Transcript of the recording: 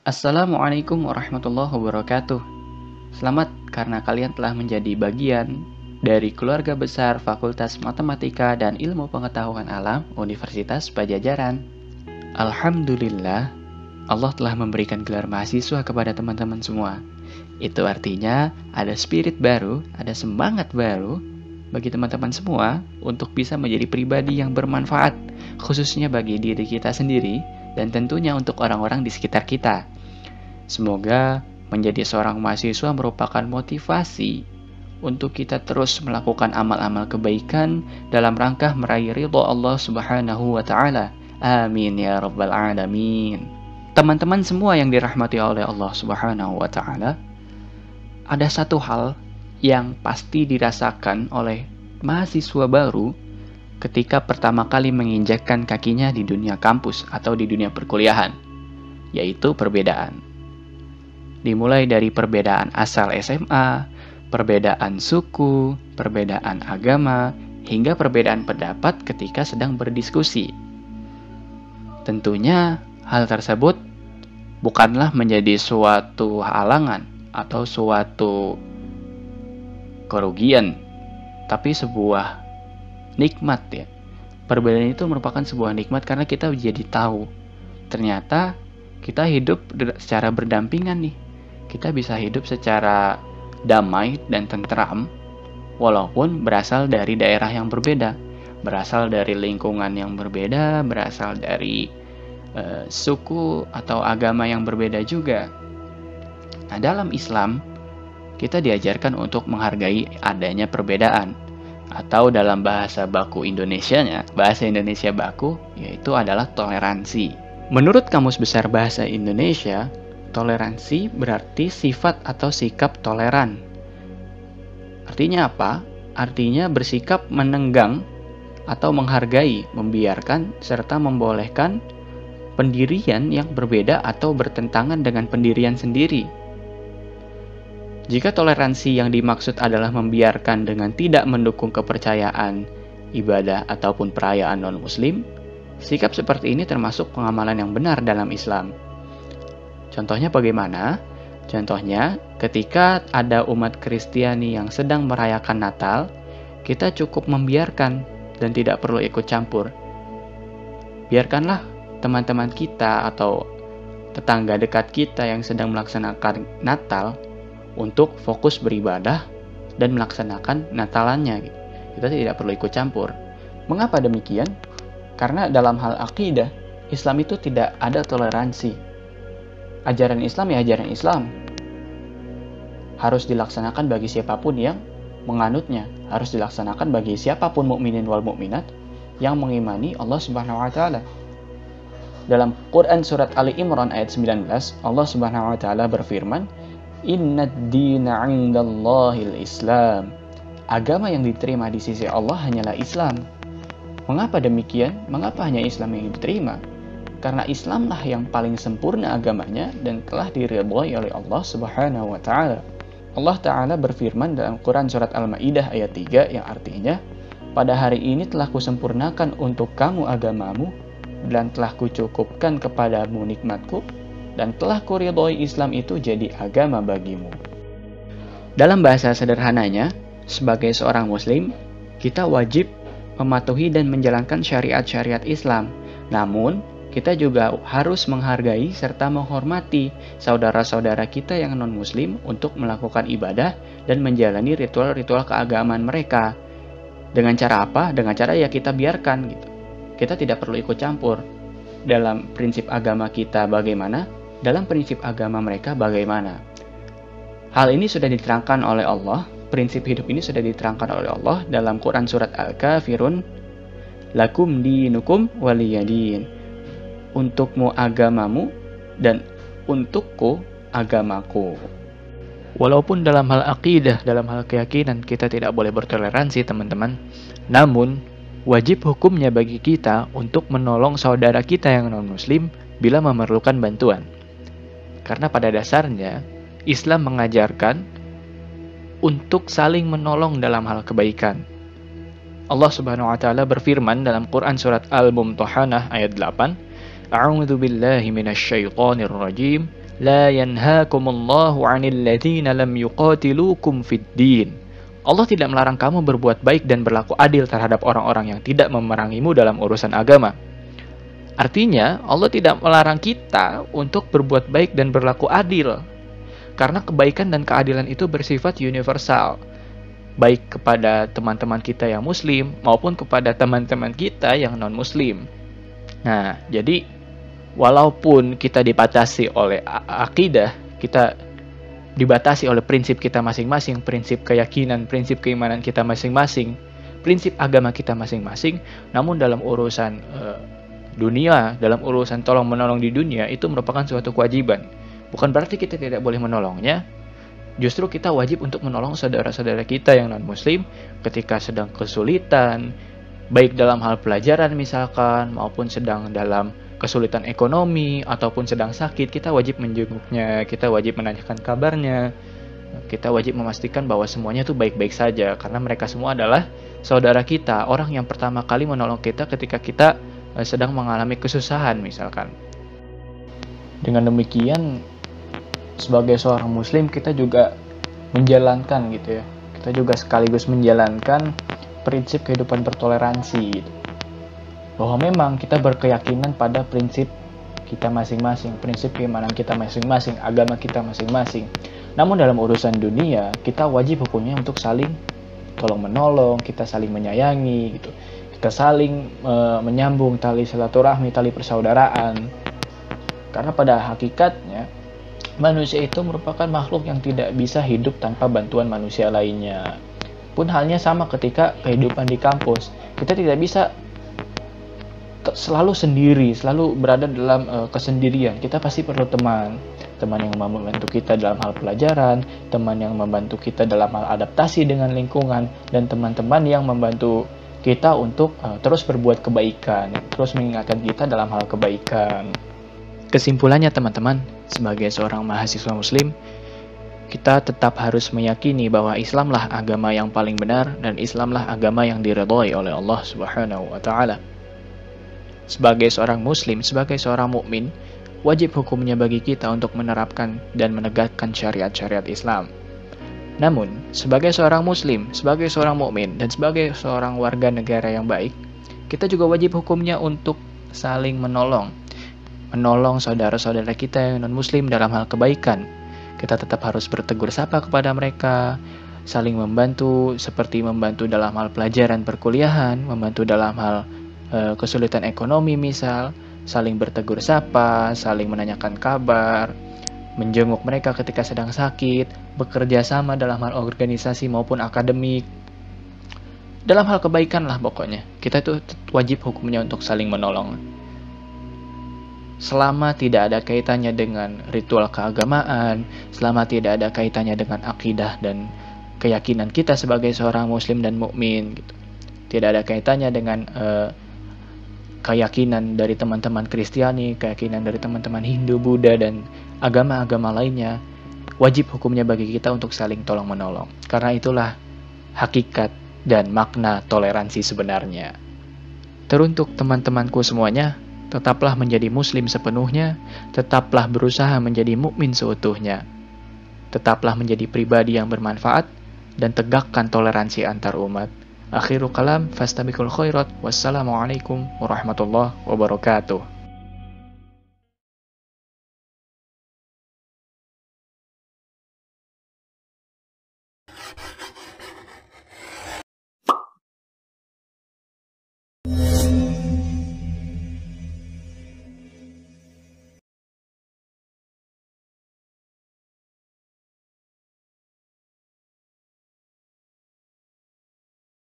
Assalamualaikum warahmatullahi wabarakatuh. Selamat karena kalian telah menjadi bagian dari keluarga besar Fakultas Matematika dan Ilmu Pengetahuan Alam Universitas Pajajaran. Alhamdulillah, Allah telah memberikan gelar mahasiswa kepada teman-teman semua. Itu artinya ada spirit baru, ada semangat baru bagi teman-teman semua untuk bisa menjadi pribadi yang bermanfaat, khususnya bagi diri kita sendiri dan tentunya untuk orang-orang di sekitar kita. Semoga menjadi seorang mahasiswa merupakan motivasi untuk kita terus melakukan amal-amal kebaikan dalam rangka meraih ridho Allah Subhanahu wa taala. Amin ya rabbal alamin. Teman-teman semua yang dirahmati oleh Allah Subhanahu wa taala, ada satu hal yang pasti dirasakan oleh mahasiswa baru ketika pertama kali menginjakkan kakinya di dunia kampus atau di dunia perkuliahan, yaitu perbedaan. Dimulai dari perbedaan asal SMA, perbedaan suku, perbedaan agama, hingga perbedaan pendapat ketika sedang berdiskusi. Tentunya hal tersebut bukanlah menjadi suatu halangan atau suatu kerugian, tapi sebuah nikmat ya. Perbedaan itu merupakan sebuah nikmat karena kita jadi tahu ternyata kita hidup secara berdampingan nih. Kita bisa hidup secara damai dan tentram walaupun berasal dari daerah yang berbeda, berasal dari lingkungan yang berbeda, berasal dari suku atau agama yang berbeda juga. Nah, dalam Islam kita diajarkan untuk menghargai adanya perbedaan, atau dalam bahasa baku Indonesianya, bahasa Indonesia baku, yaitu adalah toleransi. Menurut Kamus Besar Bahasa Indonesia, toleransi berarti sifat atau sikap toleran. Artinya apa? Artinya bersikap menenggang atau menghargai, membiarkan, serta membolehkan pendirian yang berbeda atau bertentangan dengan pendirian sendiri. Jika toleransi yang dimaksud adalah membiarkan dengan tidak mendukung kepercayaan, ibadah, ataupun perayaan non-muslim, sikap seperti ini termasuk pengamalan yang benar dalam Islam. Contohnya bagaimana? Contohnya, ketika ada umat Kristiani yang sedang merayakan Natal, kita cukup membiarkan dan tidak perlu ikut campur. Biarkanlah teman-teman kita atau tetangga dekat kita yang sedang melaksanakan Natal untuk fokus beribadah dan melaksanakan Natalannya. Kita tidak perlu ikut campur. Mengapa demikian? Karena dalam hal akidah, Islam itu tidak ada toleransi. Ajaran Islam ya ajaran Islam. Harus dilaksanakan bagi siapapun yang menganutnya. Harus dilaksanakan bagi siapapun mukminin wal mukminat yang mengimani Allah Subhanahu wa taala. Dalam Quran surat Ali Imran ayat 19, Allah Subhanahu wa taala berfirman, "Innad dina 'indallahil Islam." Agama yang diterima di sisi Allah hanyalah Islam. Mengapa demikian? Mengapa hanya Islam yang diterima? Karena Islamlah yang paling sempurna agamanya dan telah diridhoi oleh Allah Subhanahu wa taala. Allah taala berfirman dalam Quran surat Al-Maidah ayat 3 yang artinya, "Pada hari ini telah kusempurnakan untuk kamu agamamu dan telah kucukupkan kepadamu nikmatku dan telah kuridhoi Islam itu jadi agama bagimu." Dalam bahasa sederhananya, sebagai seorang muslim, kita wajib mematuhi dan menjalankan syariat-syariat Islam. Namun, kita juga harus menghargai serta menghormati saudara-saudara kita yang non-muslim untuk melakukan ibadah dan menjalani ritual-ritual keagamaan mereka. Dengan cara apa? Dengan cara ya kita biarkan gitu. Kita tidak perlu ikut campur. Dalam prinsip agama kita bagaimana? Dalam prinsip agama mereka bagaimana? Hal ini sudah diterangkan oleh Allah. Prinsip hidup ini sudah diterangkan oleh Allah dalam Quran surat Al-Kafirun, "Lakum dinukum waliyadin." Untukmu agamamu dan untukku agamaku. Walaupun dalam hal akidah, dalam hal keyakinan kita tidak boleh bertoleransi teman-teman, namun wajib hukumnya bagi kita untuk menolong saudara kita yang non-muslim bila memerlukan bantuan. Karena pada dasarnya Islam mengajarkan untuk saling menolong dalam hal kebaikan. Allah Subhanahu wa taala berfirman dalam Quran surat Al-Mumtahanah ayat 8, "A'udzu billahi minasyaitonir rajim. La yanhaakumullahu 'anil ladzina lam yuqatilukum fid din. Allah tidak melarang kamu berbuat baik dan berlaku adil terhadap orang-orang yang tidak memerangimu dalam urusan agama. Artinya, Allah tidak melarang kita untuk berbuat baik dan berlaku adil. Karena kebaikan dan keadilan itu bersifat universal. Baik kepada teman-teman kita yang muslim maupun kepada teman-teman kita yang non-muslim. Nah, jadi walaupun kita dibatasi oleh akidah, kita dibatasi oleh prinsip kita masing-masing, prinsip keyakinan, prinsip keimanan kita masing-masing, prinsip agama kita masing-masing, namun dalam urusan dunia, dalam urusan tolong-menolong di dunia, itu merupakan suatu kewajiban. Bukan berarti kita tidak boleh menolongnya, justru kita wajib untuk menolong saudara-saudara kita yang non-muslim ketika sedang kesulitan, baik dalam hal pelajaran misalkan, maupun sedang dalam kesulitan ekonomi, ataupun sedang sakit, kita wajib menjenguknya, kita wajib menanyakan kabarnya, kita wajib memastikan bahwa semuanya itu baik-baik saja, karena mereka semua adalah saudara kita, orang yang pertama kali menolong kita ketika kita sedang mengalami kesusahan misalkan. Dengan demikian, sebagai seorang muslim kita juga menjalankan gitu ya, kita juga sekaligus menjalankan prinsip kehidupan bertoleransi gitu. Bahwa memang kita berkeyakinan pada prinsip kita masing-masing, prinsip keimanan kita masing-masing, agama kita masing-masing. Namun dalam urusan dunia, kita wajib hukumnya untuk saling tolong-menolong, kita saling menyayangi gitu. Kita saling menyambung tali silaturahmi, tali persaudaraan. Karena pada hakikatnya manusia itu merupakan makhluk yang tidak bisa hidup tanpa bantuan manusia lainnya. Pun halnya sama ketika kehidupan di kampus. Kita tidak bisa selalu sendiri, selalu berada dalam kesendirian. Kita pasti perlu teman yang membantu kita dalam hal pelajaran, teman yang membantu kita dalam hal adaptasi dengan lingkungan, dan teman-teman yang membantu kita untuk terus berbuat kebaikan, terus mengingatkan kita dalam hal kebaikan. Kesimpulannya teman-teman, sebagai seorang mahasiswa muslim, kita tetap harus meyakini bahwa Islamlah agama yang paling benar dan Islamlah agama yang diridhoi oleh Allah Subhanahu wa taala. Sebagai seorang muslim, sebagai seorang mukmin, wajib hukumnya bagi kita untuk menerapkan dan menegakkan syariat-syariat Islam. Namun, sebagai seorang muslim, sebagai seorang mukmin, dan sebagai seorang warga negara yang baik, kita juga wajib hukumnya untuk saling menolong saudara-saudara kita yang non-muslim dalam hal kebaikan. Kita tetap harus bertegur sapa kepada mereka, saling membantu, seperti membantu dalam hal pelajaran perkuliahan, membantu dalam hal kesulitan ekonomi misal, saling bertegur sapa, saling menanyakan kabar, menjenguk mereka ketika sedang sakit, bekerja sama dalam hal organisasi maupun akademik. Dalam hal kebaikan lah pokoknya, kita itu wajib hukumnya untuk saling menolong. Selama tidak ada kaitannya dengan ritual keagamaan, selama tidak ada kaitannya dengan akidah dan keyakinan kita sebagai seorang muslim dan mukmin gitu. Tidak ada kaitannya dengan keyakinan dari teman-teman Kristiani, keyakinan dari teman-teman Hindu, Buddha, dan agama-agama lainnya, wajib hukumnya bagi kita untuk saling tolong-menolong. Karena itulah hakikat dan makna toleransi sebenarnya. Teruntuk teman-temanku semuanya, tetaplah menjadi muslim sepenuhnya, tetaplah berusaha menjadi mukmin seutuhnya. Tetaplah menjadi pribadi yang bermanfaat, dan tegakkan toleransi antar umat. Akhirul kalam, fastabiqul khairat. Wassalamualaikum warahmatullahi wabarakatuh.